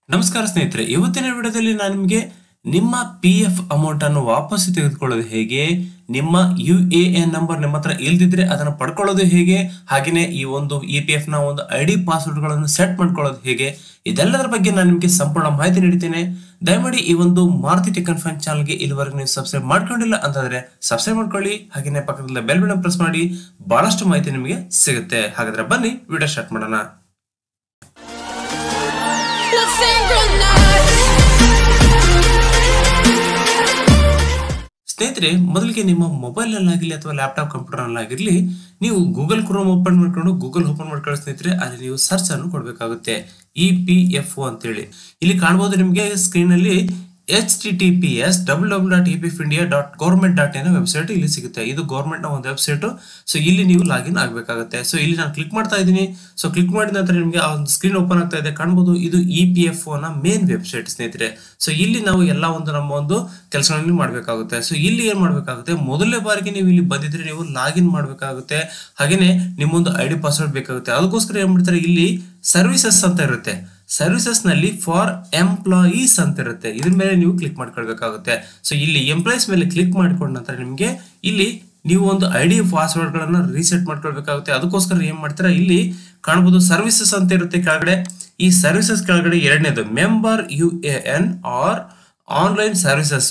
ನಮಸ್ಕಾರ ಸ್ನೇಹಿತರೆ, ಇವತ್ತಿನ ವಿಡಿಯೋದಲ್ಲಿ ನಾನು ನಿಮಗೆ ನಿಮ್ಮ PF ಅಮೌಂಟ್ ಅನ್ನು ವಾಪಸ್ ತೆಗೆದುಕೊಳ್ಳೋದು ಹೇಗೆ, ನಿಮ್ಮ UAN ನಂಬರ್ ನಿಮ್ಮ ಹತ್ರ ಇಲ್ದಿದ್ರೆ ಅದನ್ನು ಪಡ್ಕೊಳ್ಳೋದು ಹೇಗೆ, ಹಾಗೆಯೇ ಈ ಒಂದು EPF ನ ಒಂದು ID ಪಾಸ್ವರ್ಡ್ ಗಳನ್ನು ಸೆಟ್ ಮಾಡ್ಕೊಳ್ಳೋದು ಹೇಗೆ, ಇದೆಲ್ಲದರ ಬಗ್ಗೆ ನಾನು ನಿಮಗೆ ಸಂಪೂರ್ಣ ಮಾಹಿತಿ ನೀಡ್ತೇನೆ. ದಯಮಾಡಿ ಈ ಒಂದು ಮಾರುತಿ ಟೆಕ್ ಅಂಡ್ ಫೈನ್ ಚಾನಲ್ಗೆ ಇಲ್ಲಿವರೆಗೂ ನೀವು ಸಬ್ಸ್ಕ್ರೈಬ್ ಮಾಡ್ಕೊಂಡಿಲ್ಲ ಅಂತಂದ್ರೆ ಸಬ್ಸ್ಕ್ರೈಬ್ ಮಾಡ್ಕೊಳ್ಳಿ, ಹಾಗೆಯೇ ಪಕ್ಕದಲ್ಲಿ ಬೆಲ್ ಬಟನ್ ಪ್ರೆಸ್ ಮಾಡಿ. ಬಹಳಷ್ಟು ಮಾಹಿತಿ ನಿಮಗೆ ಸಿಗುತ್ತೆ. ಹಾಗಾದ್ರೆ ಬನ್ನಿ ವಿಡಿಯೋ ಸ್ಟಾರ್ಟ್ ಮಾಡೋಣ. ಸ್ನೇಹಿತರೆ, ಮೊದಲಿಗೆ ನಿಮ್ಮ ಮೊಬೈಲ್ ನಲ್ಲಾಗಿರ್ಲಿ ಅಥವಾ ಲ್ಯಾಪ್ಟಾಪ್ ಕಂಪ್ಯೂಟರ್ ನಲ್ಲಾಗಿರ್ಲಿ ನೀವು ಗೂಗಲ್ ಕ್ರೋಮ್ ಓಪನ್ ಮಾಡ್ಕೊಂಡು ಓಪನ್ ಮಾಡ್ಕೊಳ್ಳೋ ಸ್ನೇಹಿತರೆ, ಅಲ್ಲಿ ನೀವು ಸರ್ಚ್ ಅನ್ನು ಕೊಡಬೇಕಾಗುತ್ತೆ. EPFO ಅಂತೇಳಿ ಇಲ್ಲಿ ಕಾಣಬಹುದು. ನಿಮಗೆ ಸ್ಕ್ರೀನ್ ಅಲ್ಲಿ https://epfindia.government.in ವೆಬ್ಸೈಟ್ ಇಲ್ಲಿ ಸಿಗುತ್ತೆ. ಇದು ಗವರ್ಮೆಂಟ್ ನ ಒಂದು ವೆಬ್ಸೈಟ್. ಸೊ ಇಲ್ಲಿ ನೀವು ಲಾಗಿನ್ ಆಗಬೇಕಾಗುತ್ತೆ. ಸೊ ಇಲ್ಲಿ ನಾನು ಕ್ಲಿಕ್ ಮಾಡ್ತಾ ಇದ್ದೀನಿ. ಸೊ ಕ್ಲಿಕ್ ಮಾಡಿದ ನಂತರ ನಿಮಗೆ ಆ ಒಂದು ಸ್ಕ್ರೀನ್ ಓಪನ್ ಆಗ್ತಾ ಇದೆ, ಕಾಣಬಹುದು. ಇದು EPFO ನ ಮೇನ್ ವೆಬ್ಸೈಟ್ ಸ್ನೇಹಿತರೆ. ಸೊ ಇಲ್ಲಿ ನಾವು ಎಲ್ಲ ಒಂದು ನಮ್ಮ ಒಂದು ಕೆಲಸಗಳನ್ನು ಮಾಡಬೇಕಾಗುತ್ತೆ. ಸೊ ಇಲ್ಲಿ ಏನ್ ಮಾಡಬೇಕಾಗುತ್ತೆ, ಮೊದಲನೇ ಬಾರಿಗೆ ನೀವು ಇಲ್ಲಿ ಬಂದಿದ್ರೆ ನೀವು ಲಾಗಿನ್ ಮಾಡಬೇಕಾಗುತ್ತೆ. ಹಾಗೇನೆ ನಿಮ್ಮೊಂದು ID ಪಾಸ್ವರ್ಡ್ ಬೇಕಾಗುತ್ತೆ. ಅದಕ್ಕೋಸ್ಕರ ಏನ್ ಮಾಡ್ತಾರೆ, ಇಲ್ಲಿ ಸರ್ವಿಸಸ್ ಅಂತ ಇರುತ್ತೆ. ಸರ್ವಿಸಸ್ ನಲ್ಲಿ ಫಾರ್ ಎಂಪ್ಲಾಯೀಸ್ ಅಂತ ಇರುತ್ತೆ. ಇದ್ರ ಮೇಲೆ ನೀವು ಕ್ಲಿಕ್ ಮಾಡ್ಕೊಳ್ಬೇಕಾಗುತ್ತೆ. ಸೊ ಇಲ್ಲಿ ಎಂಪ್ಲಾಯೀಸ್ ಮೇಲೆ ಕ್ಲಿಕ್ ಮಾಡ್ಕೊಂಡ ನಂತರ ನಿಮಗೆ ಇಲ್ಲಿ ನೀವು ಒಂದು ID ಪಾಸ್ವರ್ಡ್ ಗಳನ್ನ ರೀಸೆಟ್ ಮಾಡ್ಕೊಳ್ಬೇಕಾಗುತ್ತೆ. ಅದಕ್ಕೋಸ್ಕರ ಏನ್ ಮಾಡ್ತೀರಾ, ಇಲ್ಲಿ ಕಾಣಬಹುದು ಸರ್ವಿಸಸ್ ಅಂತ ಇರುತ್ತೆ ಕೆಳಗಡೆ. ಈ ಸರ್ವಿಸಸ್ ಕೆಳಗಡೆ ಎರಡನೇದು member UAN or online services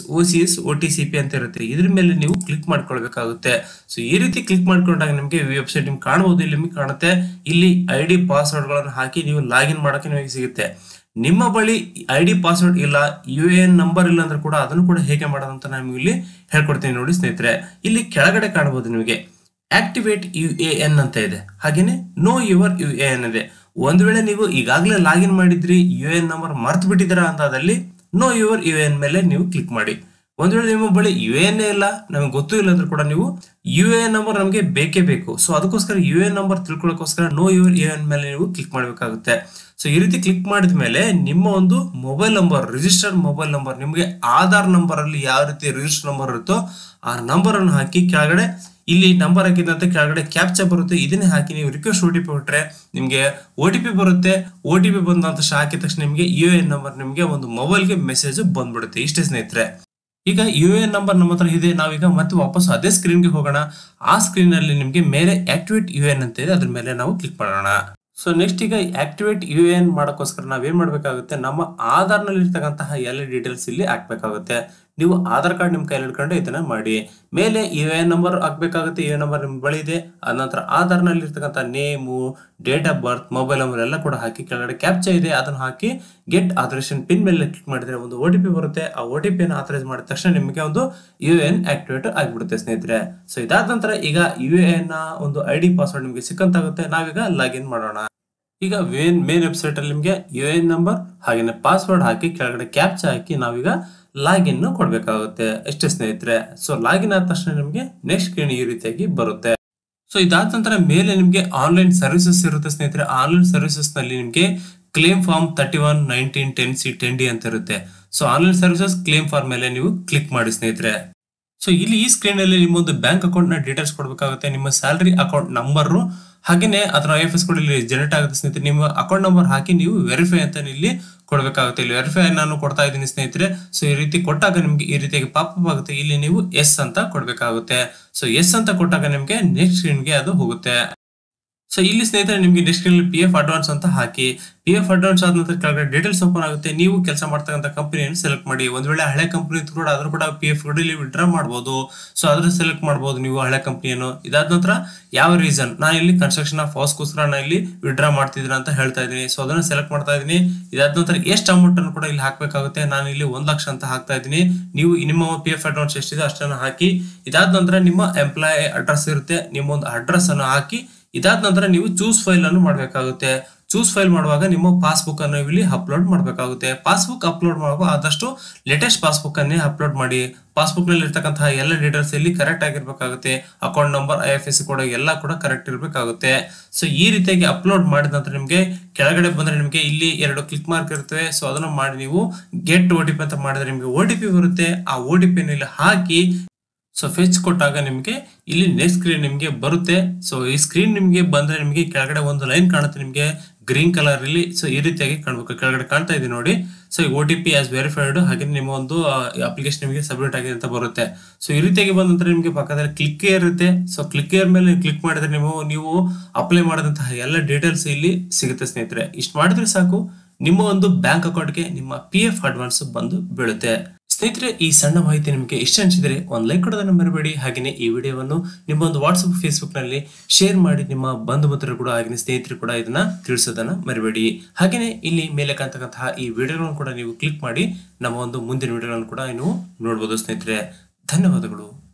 OTCP ಅಂತ ಇರುತ್ತೆ. ಇದ್ರ ಮೇಲೆ ನೀವು ಕ್ಲಿಕ್ ಮಾಡ್ಕೊಳ್ಬೇಕಾಗುತ್ತೆ. ಸೊ ಈ ರೀತಿ ಕ್ಲಿಕ್ ಮಾಡ್ಕೊಂಡಾಗ ನಿಮಗೆ ವೆಬ್ಸೈಟ್ ನಿಮ್ಗೆ ಕಾಣಬಹುದು. ಇಲ್ಲಿ ನಿಮಗೆ ಕಾಣುತ್ತೆ, ಇಲ್ಲಿ ID ಪಾಸ್ವರ್ಡ್ ಗಳನ್ನು ಹಾಕಿ ನೀವು ಲಾಗಿನ್ ಮಾಡಕ್ಕೆ ನಿಮಗೆ ಸಿಗುತ್ತೆ. ನಿಮ್ಮ ಬಳಿ ID ಪಾಸ್ವರ್ಡ್ ಇಲ್ಲ, UAN ನಂಬರ್ ಇಲ್ಲ ಅಂದ್ರೆ ಕೂಡ ಅದನ್ನು ಕೂಡ ಹೇಗೆ ಮಾಡೋದು ಅಂತ ನಾನು ಇಲ್ಲಿ ಹೇಳ್ಕೊಡ್ತೀನಿ ನೋಡಿ ಸ್ನೇಹಿತರೆ. ಇಲ್ಲಿ ಕೆಳಗಡೆ ಕಾಣಬಹುದು ನಿಮಗೆ ಆಕ್ಟಿವೇಟ್ UAN ಅಂತ ಇದೆ, ಹಾಗೇನೆ ನೋ ಯುವರ್ UAN ಇದೆ. ಒಂದು ವೇಳೆ ನೀವು ಈಗಾಗಲೇ ಲಾಗಿನ್ ಮಾಡಿದ್ರಿ, UAN ನಂಬರ್ ಮರ್ತು ಬಿಟ್ಟಿದ್ದೀರಾ ಅಂತಾದಲ್ಲಿ ನೋ ಯುವರ್ UAN ಮೇಲೆ ನೀವು ಕ್ಲಿಕ್ ಮಾಡಿ. ಒಂದ್ ವೇಳೆ ನಿಮ್ಮ ಬಳಿ UAN ಇಲ್ಲ, ನಮಗೆ ಗೊತ್ತೂ ಇಲ್ಲ ಅಂದ್ರೆ ಕೂಡ ನೀವು UAN ನಂಬರ್ ನಮಗೆ ಬೇಕೇ ಬೇಕು. ಸೊ ಅದಕ್ಕೋಸ್ಕರ UAN ನಂಬರ್ ತಿಳ್ಕೊಳ್ಳೋಕೋಸ್ಕರ ನೋ ಯುವರ್ UAN ಮೇಲೆ ನೀವು ಕ್ಲಿಕ್ ಮಾಡಬೇಕಾಗುತ್ತೆ. ಸೊ ಈ ರೀತಿ ಕ್ಲಿಕ್ ಮಾಡಿದ ಮೇಲೆ ನಿಮ್ಮ ಒಂದು mobile number, registered mobile number, ನಿಮಗೆ ಆಧಾರ್ ನಂಬರ್ ಅಲ್ಲಿ ಯಾವ ರೀತಿ ರಿಜಿಸ್ಟರ್ ನಂಬರ್ ಇರುತ್ತೋ ಆ ನಂಬರ್ ಅನ್ನು ಹಾಕಿ ಕೆಳಗಡೆ ಇಲ್ಲಿ ನಂಬರ್ ಹಾಕಿದಂತೆ ಕೆಳಗಡೆ ಕ್ಯಾಪ್ಚಾ ಬರುತ್ತೆ. ಇದನ್ನೇ ಹಾಕಿ ನೀವು ರಿಕ್ವೆಸ್ಟ್ OTP ಕೊಟ್ರೆ ನಿಮಗೆ OTP ಬರುತ್ತೆ. OTP ಬಂದಂತ ಹಾಕಿದ ತಕ್ಷಣ ನಿಮಗೆ UAN ನಂಬರ್ ನಿಮಗೆ ಒಂದು ಮೊಬೈಲ್ಗೆ ಮೆಸೇಜ್ ಬಂದ್ಬಿಡುತ್ತೆ. ಇಷ್ಟೇ ಸ್ನೇಹಿತರೆ. ಈಗ UAN ನಂಬರ್ ನಮ್ಮ ಹತ್ರ ಇದೆ. ನಾವೀಗ ಮತ್ತೆ ವಾಪಸ್ ಅದೇ ಸ್ಕ್ರೀನ್ಗೆ ಹೋಗೋಣ. ಆ ಸ್ಕ್ರೀನ್ ಅಲ್ಲಿ ನಿಮಗೆ ಮೇಲೆ ಆಕ್ಟಿವೇಟ್ UAN ಅಂತ ಇದೆ, ಅದ್ರ ಮೇಲೆ ನಾವು ಕ್ಲಿಕ್ ಮಾಡೋಣ. ಸೊ ನೆಕ್ಸ್ಟ್ ಈಗ ಆಕ್ಟಿವೇಟ್ UAN ಮಾಡೋಕ್ಕೋಸ್ಕರ ನಾವೇನ್ ಮಾಡ್ಬೇಕಾಗುತ್ತೆ, ನಮ್ಮ ಆಧಾರ್ ನಲ್ಲಿ ಇರ್ತಕ್ಕಂತಹ ಎಲ್ಲ ಡೀಟೇಲ್ಸ್ ಇಲ್ಲಿ ಹಾಕ್ಬೇಕಾಗುತ್ತೆ. ನೀವು ಆಧಾರ್ ಕಾರ್ಡ್ ನಿಮ್ ಕೈಯಲ್ಲಿ ಹಿಡ್ಕೊಂಡು ಇದನ್ನ ಮಾಡಿ. ಮೇಲೆ UAN ನಂಬರ್ ಹಾಕ್ಬೇಕಾಗುತ್ತೆ. UAN ನಂಬರ್ ನಿಮ್ ಬಳಿ ಇದೆ. ಅದ ನಂತರ ಆಧಾರ್ ನಲ್ಲಿ ಇರ್ತಕ್ಕಂಥ name, date of birth, mobile number ಎಲ್ಲ ಕೂಡ ಹಾಕಿ ಕೆಳಗಡೆ ಕ್ಯಾಪ್ಚಾ ಇದೆ ಅದನ್ನು ಹಾಕಿ ಗೆಟ್ ಆಥರೈಸೇಷನ್ ಪಿನ್ ಮೇಲೆ ಕ್ಲಿಕ್ ಮಾಡಿದ್ರೆ ಒಂದು OTP ಬರುತ್ತೆ. ಆ OTP ಅನ್ನು ಆಥರೈಸ್ ಮಾಡಿದ ತಕ್ಷಣ ನಿಮಗೆ ಒಂದು UAN ಆಕ್ಟಿವೇಟ್ ಆಗಿಬಿಡುತ್ತೆ ಸ್ನೇಹಿತರೆ. ಸೊ ಇದಾದ ನಂತರ ಈಗ UAN ನ ಒಂದು ID ಪಾಸ್ವರ್ಡ್ ನಿಮಗೆ ಸಿಕ್ಕಂತಾಗುತ್ತೆ. ನಾವೀಗ ಲಾಗಿನ್ ಮಾಡೋಣ. ಈಗ ಮೇನ್ ವೆಬ್ಸೈಟ್ ಅಲ್ಲಿ ನಿಮಗೆ UAN ನಂಬರ್ ಹಾಗೇನೆ ಪಾಸ್ವರ್ಡ್ ಹಾಕಿ ಕೆಳಗಡೆ ಕ್ಯಾಪ್ಚಾ ಹಾಕಿ ನಾವೀಗ ಲಾಗಿನ್ ಕೊಡ್ಬೇಕಾಗುತ್ತೆ. ಎಷ್ಟೇ ಸ್ನೇಹಿತರೆ. ಸೊ ಲಾಗಿನ್ ಆದ ತಕ್ಷಣ ನಿಮಗೆ ನೆಕ್ಸ್ಟ್ ಸ್ಕ್ರೀನ್ ಈ ರೀತಿಯಾಗಿ ಬರುತ್ತೆ. ಸೊ ಇದಾದ ನಂತರ ಮೇಲೆ ನಿಮಗೆ ಆನ್ಲೈನ್ ಸರ್ವಿಸಸ್ ಇರುತ್ತೆ ಸ್ನೇಹಿತರೆ. ಆನ್ಲೈನ್ ಸರ್ವಿಸಸ್ ನಲ್ಲಿ ನಿಮಗೆ ಕ್ಲೇಮ್ ಫಾರ್ಮ್ 31 19 10C 10D ಅಂತ ಇರುತ್ತೆ. So online services claim form ಮೇಲೆ ನೀವು ಕ್ಲಿಕ್ ಮಾಡಿ ಸ್ನೇಹಿತರೆ. ಸೊ ಇಲ್ಲಿ ಈ ಸ್ಕ್ರೀನ್ ಅಲ್ಲಿ ನಿಮ್ಮೊಂದು ಬ್ಯಾಂಕ್ ಅಕೌಂಟ್ ನ ಡೀಟೇಲ್ಸ್ ಕೊಡಬೇಕಾಗುತ್ತೆ. ನಿಮ್ಮ ಸ್ಯಾಲರಿ ಅಕೌಂಟ್ ನಂಬರ್ ಹಾಗೇನೆ ಅದರ IFS ಕೋಡ್ ಇಲ್ಲಿ ಜನರೇಟ್ ಆಗುತ್ತೆ ಸ್ನೇಹಿತರೆ. ನಿಮ್ಮ ಅಕೌಂಟ್ ನಂಬರ್ ಹಾಕಿ ನೀವು ವೆರಿಫೈ ಅಂತ ಇಲ್ಲಿ ಕೊಡಬೇಕಾಗುತ್ತೆ. ಇಲ್ಲಿ ವೆರಿಫೈ ನಾನು ಕೊಡ್ತಾ ಇದ್ದೀನಿ ಸ್ನೇಹಿತರೆ. ಸೊ ಈ ರೀತಿ ಕೊಟ್ಟಾಗ ನಿಮ್ಗೆ ಈ ರೀತಿಯಾಗಿ ಪಾಪಪ್ ಆಗುತ್ತೆ. ಇಲ್ಲಿ ನೀವು ಎಸ್ ಅಂತ ಕೊಡ್ಬೇಕಾಗುತ್ತೆ. ಸೊ ಎಸ್ ಅಂತ ಕೊಟ್ಟಾಗ ನಿಮ್ಗೆ ನೆಕ್ಸ್ಟ್ ಸ್ಕ್ರೀನ್ಗೆ ಅದು ಹೋಗುತ್ತೆ. ಸೊ ಇಲ್ಲಿ ಸ್ನೇಹಿತರೆ ನಿಮಗೆ ನೆಕ್ಸ್ಟ್ ಸ್ಕ್ರೀನ್ PF ಅಡ್ವಾನ್ಸ್ ಅಂತ ಹಾಕಿ PF ಅಡ್ವಾನ್ಸ್ ಆದ ನಂತರ ಕೆಳಗಡೆ ಡೀಟೇಲ್ಸ್ ಓಪನ್ ಆಗುತ್ತೆ. ನೀವು ಕೆಲಸ ಮಾಡ್ತಕ್ಕಂಥ ಕಂಪನಿಯನ್ನು ಸೆಲೆಕ್ಟ್ ಮಾಡಿ. ಒಂದ್ ವೇಳೆ ಹಳೆ ಕಂಪನಿ ಕೂಡ ಆದ್ರೂ ಕೂಡ PF ಇಲ್ಲಿ ವಿಡ್ರಾ ಮಾಡಬಹುದು. ಸೊ ಅದ್ರ ಸೆಲೆಕ್ಟ್ ಮಾಡಬಹುದು ನೀವು ಹಳೆ ಕಂಪನಿಯನ್ನು. ಇದಾದ ನಂತರ ಯಾವ ರೀಸನ್, ನಾನು ಇಲ್ಲಿ ಕನ್ಸ್ಟ್ರಕ್ಷನ್ ಆಫ್ ಹೌಸ್ಗೋಸ್ಕರ ನಾನು ಇಲ್ಲಿ ವಿಡ್ರಾ ಮಾಡ್ತಿದ್ದೀನಿ ಅಂತ ಹೇಳ್ತಾ ಇದ್ದೀನಿ. ಸೊ ಅದನ್ನ ಸೆಲೆಕ್ಟ್ ಮಾಡ್ತಾ ಇದ್ದೀನಿ. ಇದಾದ ನಂತರ ಎಷ್ಟು ಅಮೌಂಟ್ ಅನ್ನು ಕೂಡ ಇಲ್ಲಿ ಹಾಕ್ಬೇಕಾಗುತ್ತೆ. ನಾನು ಇಲ್ಲಿ 1 ಲಕ್ಷ ಅಂತ ಹಾಕ್ತಾ ಇದ್ದೀನಿ. ನೀವು ನಿಮ್ಮ PF ಅಡ್ವಾನ್ಸ್ ಎಷ್ಟಿದೆ ಅಷ್ಟನ್ನು ಹಾಕಿ. ಇದಾದ ನಂತರ ನಿಮ್ಮ ಎಂಪ್ಲಾಯ್ ಅಡ್ರೆಸ್ ಇರುತ್ತೆ, ನಿಮ್ಮ ಒಂದು ಅಡ್ರೆಸ್ ಅನ್ನು ಹಾಕಿ. ಇದಾದ ನಂತರ ನೀವು ಚೂಸ್ ಫೈಲ್ ಅನ್ನು ಮಾಡಬೇಕಾಗುತ್ತೆ. ಚೂಸ್ ಫೈಲ್ ಮಾಡುವಾಗ ನಿಮ್ಮ ಪಾಸ್ಬುಕ್ ಅನ್ನು ಇಲ್ಲಿ ಅಪ್ಲೋಡ್ ಮಾಡಬೇಕಾಗುತ್ತೆ. ಪಾಸ್ಬುಕ್ ಅಪ್ಲೋಡ್ ಮಾಡುವಾಗ ಆದಷ್ಟು ಲೇಟೆಸ್ಟ್ ಪಾಸ್ಬುಕ್ ಅನ್ನೇ ಅಪ್ಲೋಡ್ ಮಾಡಿ. ಪಾಸ್ಬುಕ್ ನಲ್ಲಿ ಇರ್ತಕ್ಕಂತಹ ಎಲ್ಲ ಡೀಟೇಲ್ಸ್ ಇಲ್ಲಿ ಕರೆಕ್ಟ್ ಆಗಿರ್ಬೇಕಾಗುತ್ತೆ. ಅಕೌಂಟ್ ನಂಬರ್, IFS ಕೋಡ್ ಎಲ್ಲ ಕೂಡ ಕರೆಕ್ಟ್ ಇರಬೇಕಾಗುತ್ತೆ. ಸೊ ಈ ರೀತಿಯಾಗಿ ಅಪ್ಲೋಡ್ ಮಾಡಿದ ನಂತರ ನಿಮಗೆ ಕೆಳಗಡೆ ಬಂದ್ರೆ ನಿಮಗೆ ಇಲ್ಲಿ 2 ಕ್ಲಿಕ್ ಮಾರ್ಕ್ ಇರ್ತವೆ. ಸೊ ಅದನ್ನು ಮಾಡಿ ನೀವು ಗೆಟ್ OTP ಅಂತ ಮಾಡಿದ್ರೆ ನಿಮಗೆ OTP ಬರುತ್ತೆ. ಆ OTP ಇಲ್ಲಿ ಹಾಕಿ ಸೊ ಫೆಚ್ ಕೊಟ್ಟಾಗ ನಿಮಗೆ ಇಲ್ಲಿ ನೆಕ್ಸ್ಟ್ ಸ್ಕ್ರೀನ್ ನಿಮಗೆ ಬರುತ್ತೆ. ಸೊ ಈ ಸ್ಕ್ರೀನ್ ನಿಮಗೆ ಬಂದ್ರೆ ನಿಮಗೆ ಕೆಳಗಡೆ ಒಂದು ಲೈನ್ ಕಾಣುತ್ತೆ, ನಿಮಗೆ ಗ್ರೀನ್ ಕಲರ್ ಇಲ್ಲಿ ಸೊ ಈ ರೀತಿಯಾಗಿ ಕಾಣಬೇಕು. ಕೆಳಗಡೆ ಕಾಣ್ತಾ ಇದೆ ನೋಡಿ. ಸೊ ಈ OTP ಆಸ್ ವೆರಿಫೈಡ್, ಹಾಗೆ ನಿಮ್ಮ ಒಂದು ಅಪ್ಲಿಕೇಶನ್ ನಿಮಗೆ ಸಬ್ಮಿಟ್ ಆಗಿದೆ ಅಂತ ಬರುತ್ತೆ. ಸೊ ಈ ರೀತಿಯಾಗಿ ಬಂದ ನಂತರ ನಿಮಗೆ ಪಕ್ಕದಲ್ಲಿ ಕ್ಲಿಕ್ ಇರುತ್ತೆ. ಸೊ ಕ್ಲಿಕ್ ಮೇಲೆ ಕ್ಲಿಕ್ ಮಾಡಿದ್ರೆ ನೀವು ಅಪ್ಲೈ ಮಾಡಿದಂತಹ ಎಲ್ಲ ಡೀಟೇಲ್ಸ್ ಇಲ್ಲಿ ಸಿಗುತ್ತೆ ಸ್ನೇಹಿತರೆ. ಇಷ್ಟು ಮಾಡಿದ್ರೆ ಸಾಕು, ನಿಮ್ಮ ಒಂದು ಬ್ಯಾಂಕ್ ಅಕೌಂಟ್ಗೆ ನಿಮ್ಮ PF ಅಡ್ವಾನ್ಸ್ ಬಂದು ಬೀಳುತ್ತೆ. ಸ್ನೇಹಿತರೆ, ಈ ಸಣ್ಣ ಮಾಹಿತಿ ನಿಮಗೆ ಇಷ್ಟ ಅನಿಸಿದರೆ ಒಂದು ಲೈಕ್ ಕೊಡೋದನ್ನ ಮರಿಬೇಡಿ. ಹಾಗೆಯೇ ಈ ವಿಡಿಯೋವನ್ನು ನಿಮ್ಮ ಒಂದು ವಾಟ್ಸಪ್, ಫೇಸ್ಬುಕ್ ನಲ್ಲಿ ಶೇರ್ ಮಾಡಿ ನಿಮ್ಮ ಬಂಧು ಮಿತ್ರರು ಕೂಡ ಹಾಗೆ ಸ್ನೇಹಿತರು ಕೂಡ ಇದನ್ನ ತಿಳಿಸೋದನ್ನ ಮರಿಬೇಡಿ. ಹಾಗೆಯೇ ಇಲ್ಲಿ ಮೇಲೆ ಕಾಣ್ತಕ್ಕಂತಹ ಈ ವಿಡಿಯೋಗಳನ್ನು ಕೂಡ ನೀವು ಕ್ಲಿಕ್ ಮಾಡಿ ನಮ್ಮ ಒಂದು ಮುಂದಿನ ವಿಡಿಯೋಗಳನ್ನು ಕೂಡ ನೀವು ನೋಡಬಹುದು ಸ್ನೇಹಿತರೆ. ಧನ್ಯವಾದಗಳು.